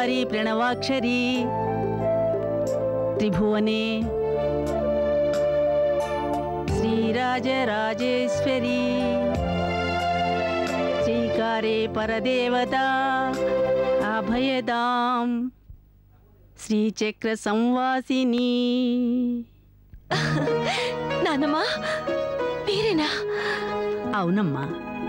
ఓంకారీ ప్రణవాక్షరీ త్రిభువనే శ్రీరాజరాజేశ్వరీ శ్రీకారే పరదేవతా అభయదాం శ్రీచక్ర సంవాసిని. నానమ్మా మీరేనా? అవునమ్మా.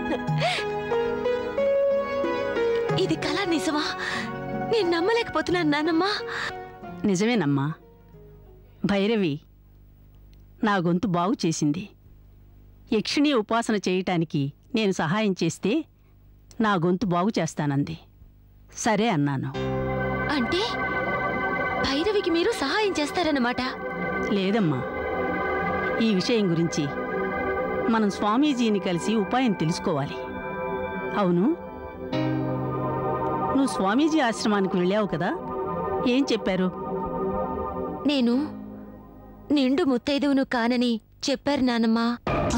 ఇది కళ నిజమా? నేను నమ్మలేకపోతున్నాను నానమ్మా. నిజమేనమ్మా. భైరవి నా గొంతు బాగు చేసింది. యక్షిణీ ఉపాసన చేయటానికి నేను సహాయం చేస్తే నా గొంతు బాగు చేస్తానంది. సరే అన్నాను. అంటే భైరవికి మీరు సహాయం చేస్తారన్నమాట? లేదమ్మా, ఈ విషయం గురించి మనం స్వామీజీని కలిసి ఉపాయం తెలుసుకోవాలి. అవును, నువ్వు స్వామీజీ ఆశ్రమానికి వెళ్ళావు కదా, ఏం చెప్పారు? నేను నిండు ముత్తైదువును కానని చెప్పారు నానమ్మా.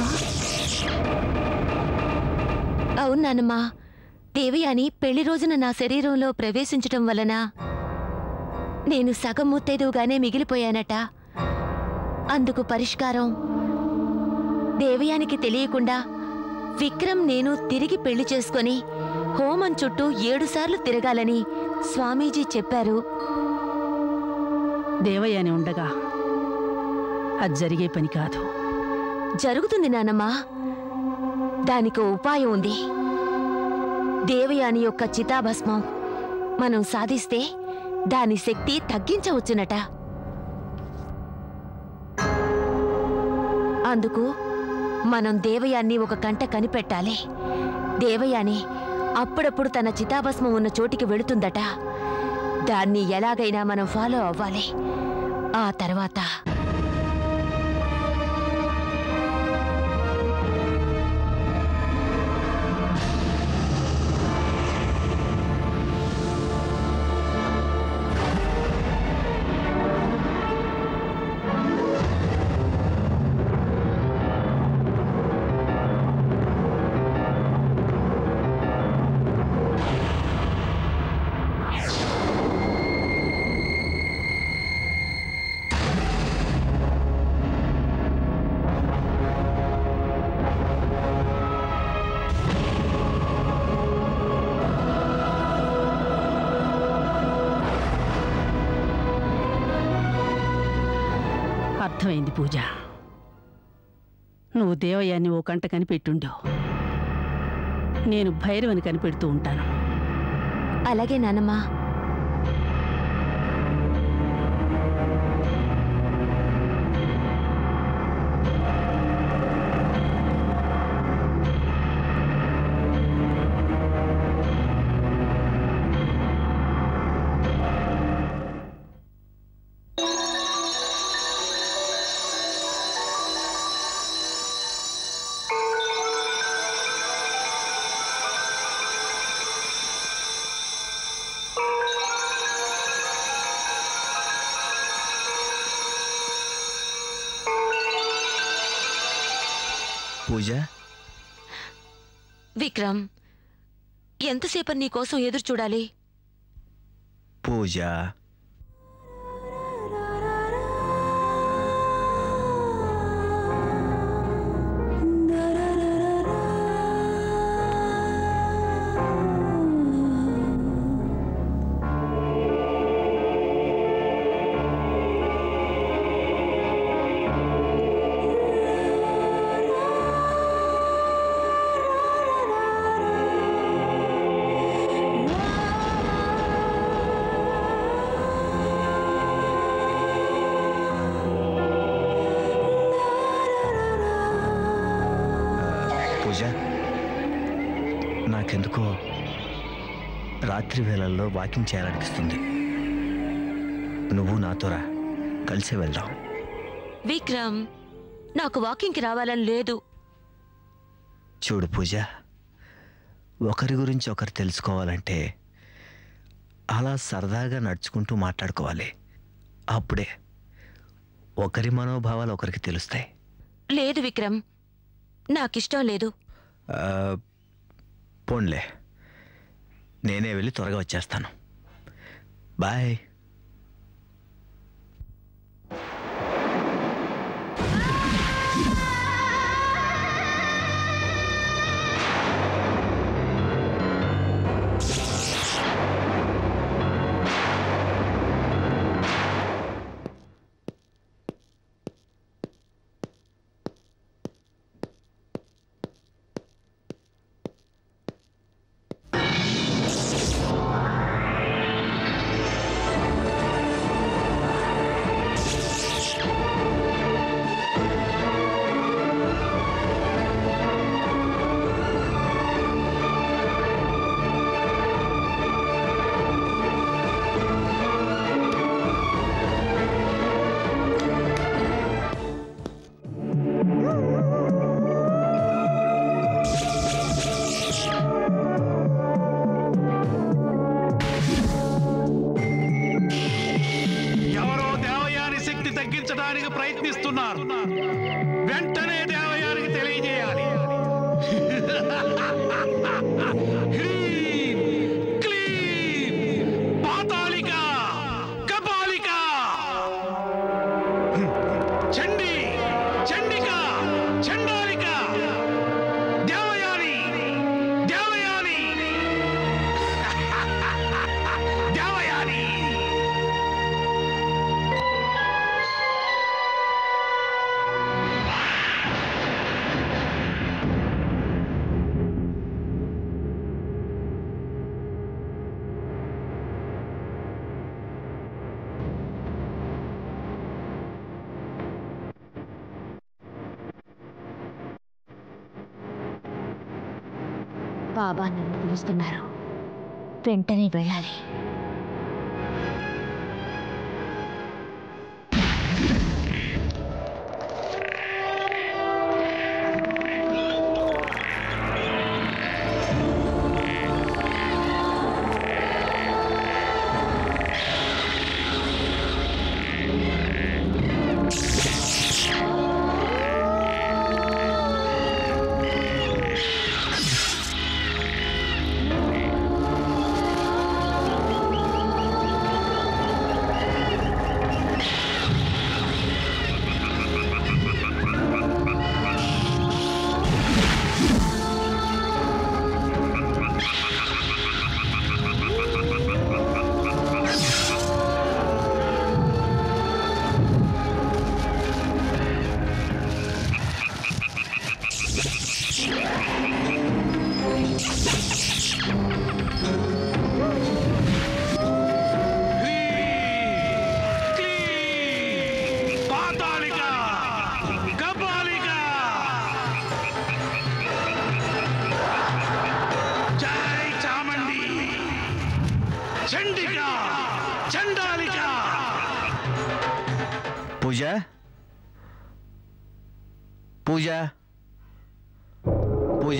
అవును నానమ్మా, దేవయాని పెళ్లి రోజున నా శరీరంలో ప్రవేశించటం వలన నేను సగం ముత్తైదువుగానే మిగిలిపోయానట. అందుకు పరిష్కారం దేవయానికి తెలియకుండా విక్రమ్ నేను తిరిగి పెళ్లి చేసుకొని హోమం చుట్టూ 7 సార్లు తిరగాలని స్వామీజీ చెప్పారు. దేవయాని ఉండగా అది జరిగే పని కాదు. జరుగుతుంది నానమ్మా. దానికో ఉపాయం ఉంది. దేవయాని యొక్క చితాభస్మం మనం సాధిస్తే దాని శక్తి తగ్గించవచ్చునట. అందుకు మనం దేవయాన్ని ఒక కంట కనిపెట్టాలి. దేవయాని అప్పుడప్పుడు తన చితాభస్మం ఉన్న చోటికి వెళుతుందట. దాన్ని ఎలాగైనా మనం ఫాలో అవ్వాలి. ఆ తర్వాత అర్థమైంది పూజ. నువ్వు దేవయాన్ని ఓ కంట కనిపెట్టుండో, నేను భైరవని కనిపెడుతూ ఉంటాను. అలాగే నానమ్మా. పూజ, విక్రమ్, ఎంతసేపని నీ కోసం ఎదురు చూడాలి? పూజ, నాకెందుకో రాత్రి వేళల్లో వాకింగ్ చేయాలనిపిస్తుంది. నువ్వు నాతో రా, కలిసి వెళ్దాం. విక్రమ్, నాకు వాకింగ్కి రావాలని లేదు. చూడు పూజ, ఒకరి గురించి ఒకరు తెలుసుకోవాలంటే అలా సరదాగా నడుచుకుంటూ మాట్లాడుకోవాలి. అప్పుడే ఒకరి మనోభావాలు ఒకరికి తెలుస్తాయి. లేదు విక్రమ్, నాకిష్టం లేదు. పోన్లే, నేనే వెళ్ళి త్వరగా వచ్చేస్తాను. బాయ్. ప్రయత్నిస్తున్నారు. వెంటనే దేవయానికి తెలియజేయాలి. పాతాళిక, కపాలిక, చండి, చండిక, చండాలిక, దేవయాని, దేవయాని, దేవయాని. బాబా నన్ను పిలుస్తున్నారు, వెంటనే వెళ్ళాలి. పూజ, పూజ, పూజ.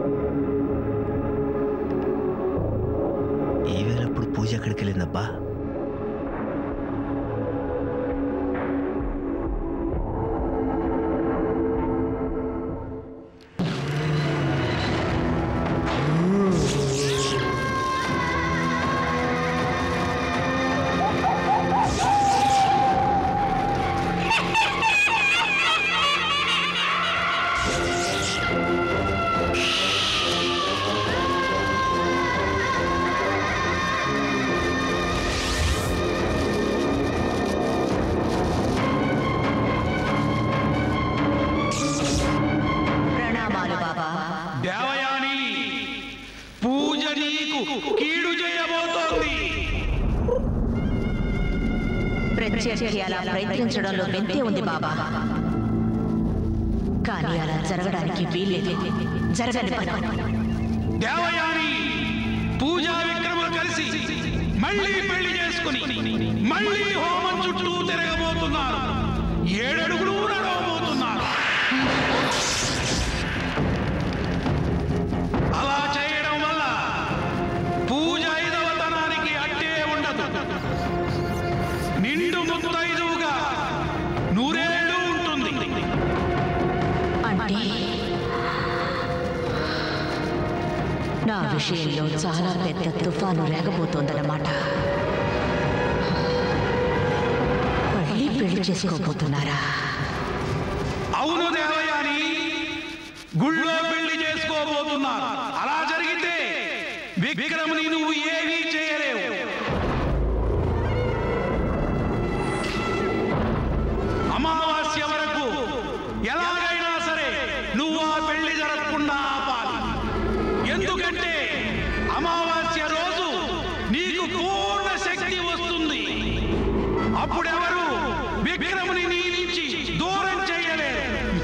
ఈ వేళప్పుడు పూజ ఎక్కడికి వెళ్ళిందబ్బా? అలా ప్రయత్నించడంలో మెంతే ఉంది బాబా, కానీ అలా జరగడానికి వీల్లేదు. జరగని దేవయాని పూజా విక్రములు కలిసి మళ్ళీ పెళ్లి చేసుకుని మళ్ళీ హోమం చుట్టూ తిరగబోతున్నారు. 7 అడుగులు నడవబోతున్నారు. అలా చేయడం వల్ల పూజ 5వ తనానికి అడ్డే ఉండదు. నిండు ముత్తైదువుగా 100 ఏళ్ళు ఉంటుంది. అంటే నా విషయంలో చాలా పెద్ద తుఫాను రేగబోతోందన్నమాట. పెళ్లి చేసుకోబోతున్నారా? అవును దేవయాని, గుళ్ళో పెళ్లి చేసుకోబోతున్నారు. అలా జరిగితే విక్రమ్ని నువ్వు ఏమీ చేయలేవు. అమావాస్య వరకు ఎలాగైనా సరే నువ్వు ఆ పెళ్లి జరగకుండా ఆపాలి. ఎందుకంటే అమావాస్య రోజు నీకు పూర్ణ శక్తి వస్తుంది. అప్పుడెవరు విక్రమ్ని నీ నుంచి దూరం చేయలేరు.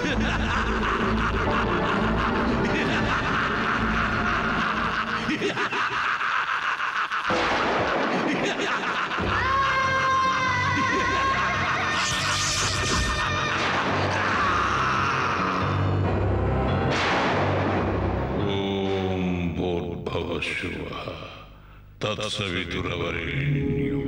ఓం భూర్భువః తత్సవితుర్వరేణ్యం.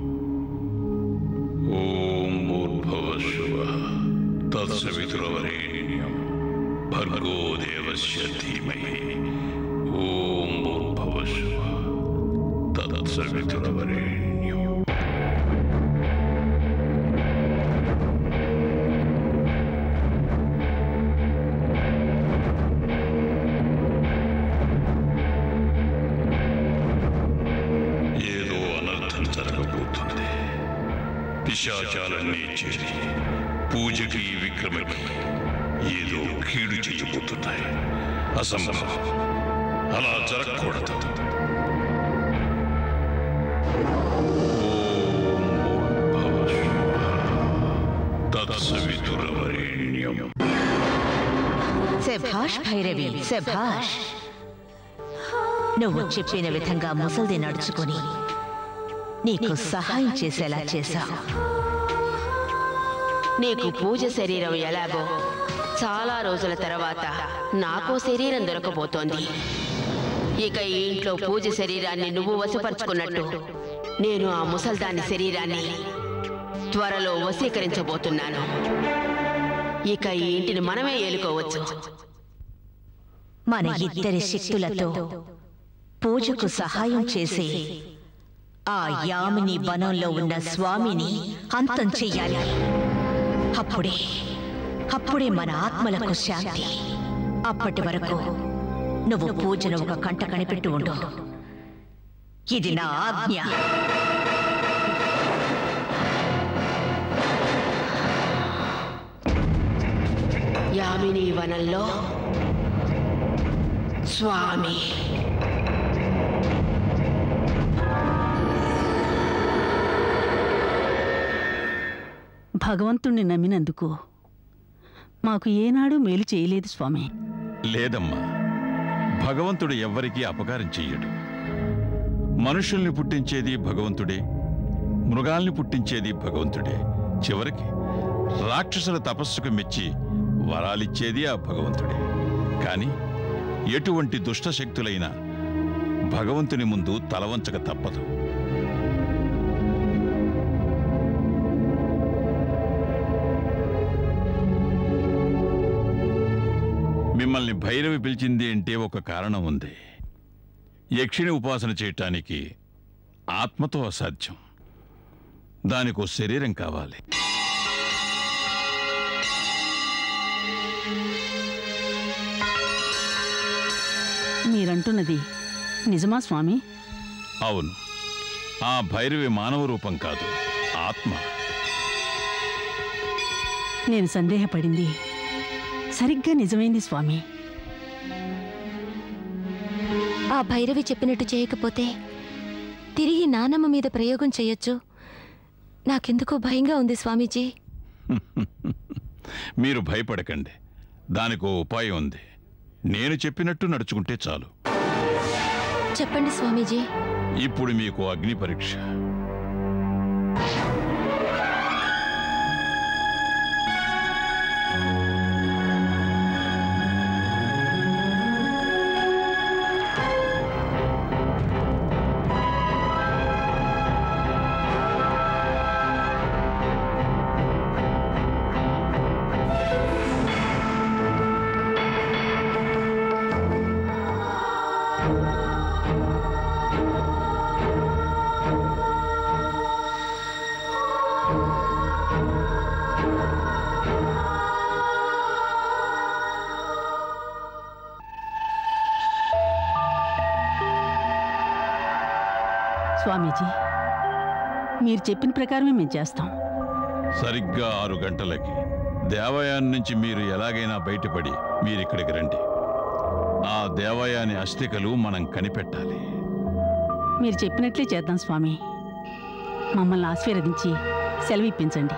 ఓం భూర్భువః తత్సవితుర్వరేణ్యం భర్గో దేవస్య ధీమహి. ఓం భూర్భువః తత్సవితుర్వరేణ్యం. ఏదో అనర్థం జరగబోతుంది. పిశాచాలన్నీ చేరి పూజకి విక్రమకి ఏదో కీడు చేయబోతున్నాయి. అసంభవం, అలా జరగకూడదు. తత్సవితుర్వరేణ్యం. శభాష్ భైరవి, శభాష్. నువ్వు చెప్పిన విధంగా ముసల్ది నడుచుకొని నీకు సహాయం చేసేలా చేశావు. నీకు పూజ శరీరం ఎలాగో చాలా రోజుల తర్వాత నాకో శరీరం దొరకబోతోంది. ఇక ఈ ఇంట్లో పూజ శరీరాన్ని నువ్వు వశపరుచుకున్నట్టు నేను ఆ ముసల్దాని శరీరాన్ని త్వరలో వశీకరించబోతున్నాను. ఇక ఈ ఇంటిని మనమే ఏలుకోవచ్చు. మన ఇద్దరి శక్తులతో పూజకు సహాయం చేసి ఆ యామిని వనంలో ఉన్న స్వామిని అంతం చెయ్యాలి. అప్పుడే మన ఆత్మలకు శాంతి. అప్పటి వరకు నువ్వు పూజను ఒక కంట కనిపెట్టు ఉండు. ఇది నా ఆజ్ఞ. యామిని వనంలో స్వామి. భగవంతుణ్ణి నమ్మినందుకు మాకు ఏనాడు మేలు చేయలేదు స్వామి. లేదమ్మా, భగవంతుడు ఎవ్వరికీ అపకారం చెయ్యడు. మనుషుల్ని పుట్టించేది భగవంతుడే, మృగాల్ని పుట్టించేది భగవంతుడే. చివరికి రాక్షసుల తపస్సుకు మెచ్చి వరాలిచ్చేది ఆ భగవంతుడే. కానీ ఎటువంటి దుష్టశక్తులైనా భగవంతుని ముందు తలవంచక తప్పదు. మిమ్మల్ని భైరవి పిలిచింది అంటే ఒక కారణం ఉంది. యక్షిని ఉపాసన చేయటానికి ఆత్మతో అసాధ్యం. దానికో శరీరం కావాలి. మీరంటున్నది నిజమా స్వామి? అవును, ఆ భైరవి మానవ రూపం కాదు, ఆత్మ. నేను సందేహపడింది సరిగ్గా నిజమైంది స్వామి. ఆ భైరవి చెప్పినట్టు చేయకపోతే తిరిగి నానమ్మ మీద ప్రయోగం చేయొచ్చు. నాకెందుకో భయంగా ఉంది స్వామీజీ. మీరు భయపడకండి, దానికో ఉపాయం ఉంది. నేను చెప్పినట్టు నడుచుకుంటే చాలు. చెప్పండి స్వామీజీ. ఇప్పుడు మీకు అగ్ని పరీక్ష. స్వామీజీ, మీరు చెప్పిన ప్రకారమే మేము చేస్తాం. సరిగ్గా 6 గంటలకి దేవాలయం నుంచి మీరు ఎలాగైనా బయటపడి మీరిక్కడికి రండి. ఆ దేవాలయాని అస్థికలు మనం కనిపెట్టాలి. మీరు చెప్పినట్లే చేద్దాం స్వామి. మమ్మల్ని ఆశీర్వదించి సెలవు ఇప్పించండి.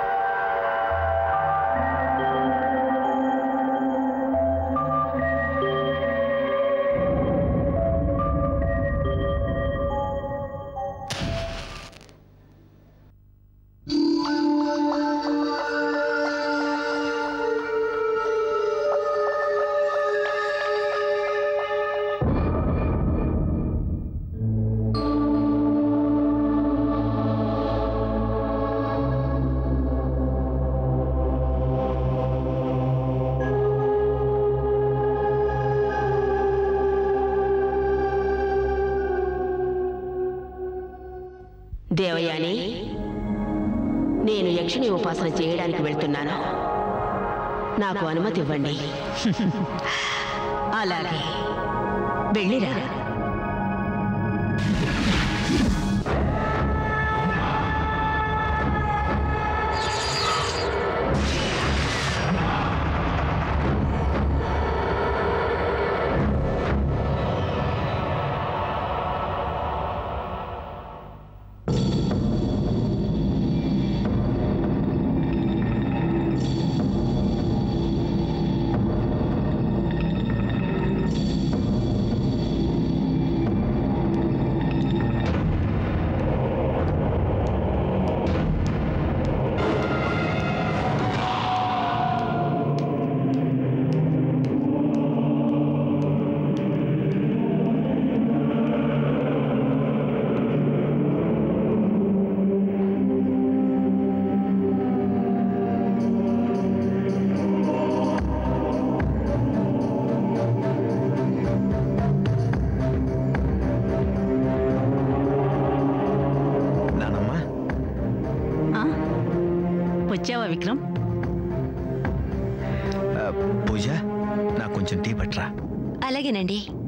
దేవయాని, నేను యక్షిని ఉపాసన చేయడానికి వెళ్తున్నాను. నాకు అనుమతి ఇవ్వండి. అలాగే, వెళ్ళిరా. వచ్చావా విక్రమ్? పూజ, నాకు కొంచెం టీ పట్రా. అలాగేనండి.